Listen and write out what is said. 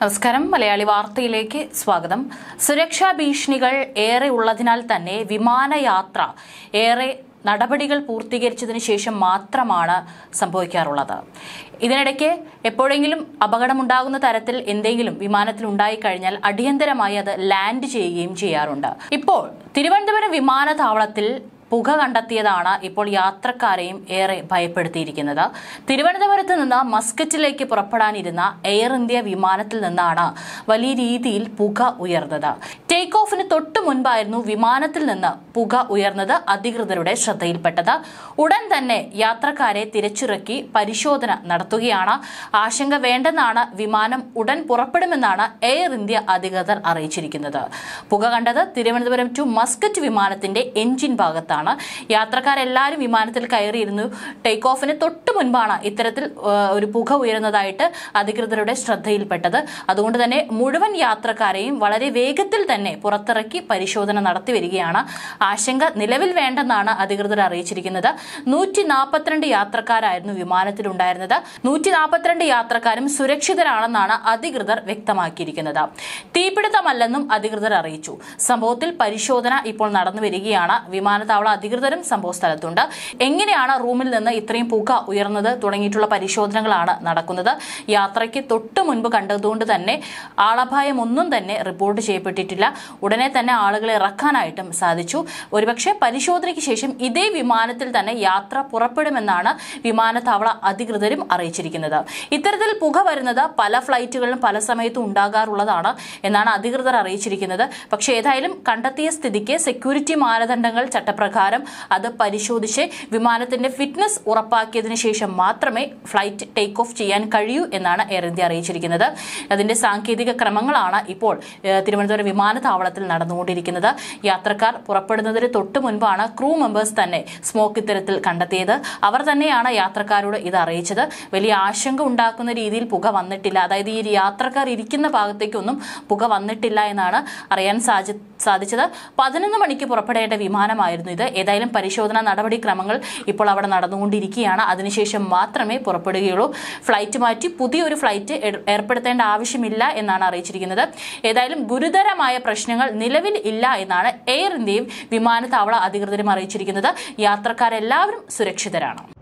നമസ്കാരം. മലയാളി വാർത്തയിലേക്ക് സ്വാഗതം. സുരക്ഷാ ഭീഷണികൾ ഏറെ ഉള്ളതിനാൽ തന്നെ വിമാനയാത്ര ഏറെ നടപടികൾ പൂർത്തീകരിച്ചതിന് ശേഷം മാത്രമാണ് സംഭവിക്കാറുള്ളത്. ഇതിനിടയ്ക്ക് എപ്പോഴെങ്കിലും അപകടമുണ്ടാകുന്ന തരത്തിൽ എന്തെങ്കിലും വിമാനത്തിൽ ഉണ്ടായിക്കഴിഞ്ഞാൽ അടിയന്തരമായി അത് ലാൻഡ് ചെയ്യുകയും ചെയ്യാറുണ്ട്. ഇപ്പോൾ തിരുവനന്തപുരം വിമാനത്താവളത്തിൽ പുക കണ്ടെത്തിയതാണ് ഇപ്പോൾ യാത്രക്കാരെയും ഏറെ ഭയപ്പെടുത്തിയിരിക്കുന്നത്. തിരുവനന്തപുരത്ത് നിന്ന് മസ്കറ്റിലേക്ക് പുറപ്പെടാനിരുന്ന എയർ ഇന്ത്യ വിമാനത്തിൽ നിന്നാണ് വലിയ രീതിയിൽ പുക ഉയർന്നത്. ടേക്ക് ഓഫിന് തൊട്ടു മുൻപായിരുന്നു വിമാനത്തിൽ നിന്ന് പുക ഉയർന്നത് അധികൃതരുടെ ശ്രദ്ധയിൽപ്പെട്ടത്. ഉടൻ തന്നെ യാത്രക്കാരെ തിരിച്ചിറക്കി പരിശോധന നടത്തുകയാണ്. ആശങ്ക വേണ്ടെന്നാണ്, വിമാനം ഉടൻ പുറപ്പെടുമെന്നാണ് എയർ ഇന്ത്യ അധികൃതർ അറിയിച്ചിരിക്കുന്നത്. പുക കണ്ടത് തിരുവനന്തപുരം ടു മസ്കറ്റ് വിമാനത്തിന്റെ എഞ്ചിൻ ഭാഗത്താണ്. യാത്രക്കാരെല്ലാവരും വിമാനത്തിൽ കയറിയിരുന്നു. ടേക്ക് ഓഫിന് തൊട്ടു മുൻപാണ് ഇത്തരത്തിൽ ഒരു പുക ഉയരുന്നതായിട്ട് അധികൃതരുടെ ശ്രദ്ധയിൽപ്പെട്ടത്. അതുകൊണ്ട് തന്നെ മുഴുവൻ യാത്രക്കാരെയും വളരെ വേഗത്തിൽ തന്നെ പുറത്തിറക്കി പരിശോധന നടത്തി വരികയാണ്. ആശങ്ക നിലവിൽ വേണ്ടെന്നാണ് അധികൃതർ അറിയിച്ചിരിക്കുന്നത്. 142 യാത്രക്കാരായിരുന്നു വിമാനത്തിലുണ്ടായിരുന്നത്. 142 യാത്രക്കാരും സുരക്ഷിതരാണെന്നാണ് അധികൃതർ വ്യക്തമാക്കിയിരിക്കുന്നത്. തീപിടുത്തമല്ലെന്നും അധികൃതർ അറിയിച്ചു. സംഭവത്തിൽ പരിശോധന ഇപ്പോൾ നടന്നു വരികയാണ്. വിമാനത്താവള അധികൃതരും സംഭവ സ്ഥലത്തുണ്ട്. എങ്ങനെയാണ് റൂമിൽ നിന്ന് ഇത്രയും പുക ഉയർന്നത് തുടങ്ങിയിട്ടുള്ള പരിശോധനകളാണ് നടക്കുന്നത്. യാത്രയ്ക്ക് തൊട്ടു മുൻപ് കണ്ടതുകൊണ്ട് തന്നെ ആളപായം ഒന്നും തന്നെ റിപ്പോർട്ട് ചെയ്യപ്പെട്ടിട്ടില്ല. ഉടനെ തന്നെ ആളുകളെ ഇറക്കാനായിട്ടും സാധിച്ചു. ഒരുപക്ഷെ പരിശോധനയ്ക്ക് ശേഷം ഇതേ വിമാനത്തിൽ തന്നെ യാത്ര പുറപ്പെടുമെന്നാണ് വിമാനത്താവള അധികൃതരും അറിയിച്ചിരിക്കുന്നത്. ഇത്തരത്തിൽ പുക വരുന്നത് പല ഫ്ലൈറ്റുകളിലും പല സമയത്തും ഉണ്ടാകാറുള്ളതാണ് എന്നാണ് അധികൃതർ അറിയിച്ചിരിക്കുന്നത്. പക്ഷേ ഏതായാലും കണ്ടെത്തിയ സ്ഥിതിക്ക് സെക്യൂരിറ്റി മാനദണ്ഡങ്ങൾ ചട്ടപ്രകാരം അത് പരിശോധിച്ച് വിമാനത്തിന്റെ ഫിറ്റ്നസ് ഉറപ്പാക്കിയതിനു ശേഷം മാത്രമേ ഫ്ലൈറ്റ് ടേക്ക് ഓഫ് ചെയ്യാൻ കഴിയൂ എന്നാണ് എയർ ഇന്ത്യ അറിയിച്ചിരിക്കുന്നത്. അതിന്റെ സാങ്കേതിക ക്രമങ്ങളാണ് ഇപ്പോൾ തിരുവനന്തപുരം വിമാനത്താവളത്തിൽ നടന്നുകൊണ്ടിരിക്കുന്നത്. യാത്രക്കാർ പുറപ്പെടുന്നതിന് തൊട്ടു മുൻപാണ് ക്രൂ മെമ്പേഴ്സ് തന്നെ സ്മോക്ക് ഇത്തരത്തിൽ കണ്ടെത്തിയത്. അവർ തന്നെയാണ് യാത്രക്കാരോട് ഇത് അറിയിച്ചത്. വലിയ ആശങ്ക ഉണ്ടാക്കുന്ന രീതിയിൽ പുക വന്നിട്ടില്ല. അതായത് ഈ യാത്രക്കാർ ഇരിക്കുന്ന ഭാഗത്തേക്കൊന്നും പുക വന്നിട്ടില്ല എന്നാണ് അറിയാൻ സാധിച്ചത്. 11 മണിക്ക് പുറപ്പെടേണ്ട വിമാനമായിരുന്നു ഇത്. ഏതായാലും പരിശോധനാ നടപടിക്രമങ്ങൾ ഇപ്പോൾ അവിടെ നടന്നുകൊണ്ടിരിക്കുകയാണ്. അതിനുശേഷം മാത്രമേ പുറപ്പെടുകയുള്ളൂ. ഫ്ലൈറ്റ് മാറ്റി പുതിയൊരു ഫ്ലൈറ്റ് ഏർപ്പെടുത്തേണ്ട ആവശ്യമില്ല എന്നാണ് അറിയിച്ചിരിക്കുന്നത്. ഏതായാലും ഗുരുതരമായ പ്രശ്നങ്ങൾ നിലവിൽ ഇല്ല എന്നാണ് എയർ ഇന്ത്യയും വിമാനത്താവള അധികൃതരും അറിയിച്ചിരിക്കുന്നത്. യാത്രക്കാരെല്ലാവരും സുരക്ഷിതരാണ്.